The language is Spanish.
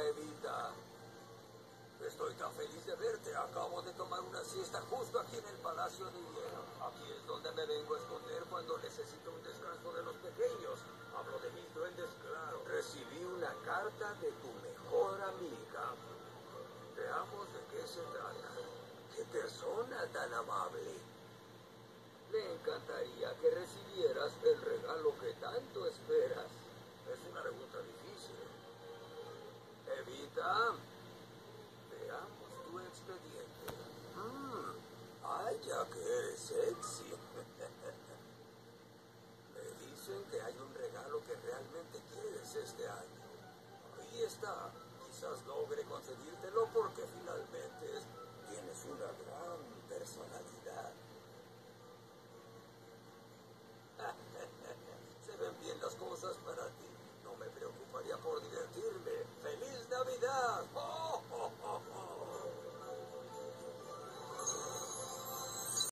Evita. Estoy tan feliz de verte. Acabo de tomar una siesta justo aquí en el Palacio de Hielo. Aquí es donde me vengo a esconder cuando necesito un descanso de los pequeños. Hablo de mis duendes, claro. Recibí una carta de tu mejor amiga. Veamos de qué se trata. ¡Qué persona tan amable! Le encantaría que recibieras el regalo que tanto esperas. Es una pregunta difícil. Evita, veamos tu expediente. ¡Ay, ya que eres sexy! Me dicen que hay un regalo que realmente quieres este año. Ahí está. Quizás logre conseguírtelo porque finalmente tienes una gran personalidad. Se ven bien las cosas para ti. No me preocuparía por divertirme. ¡Feliz Navidad!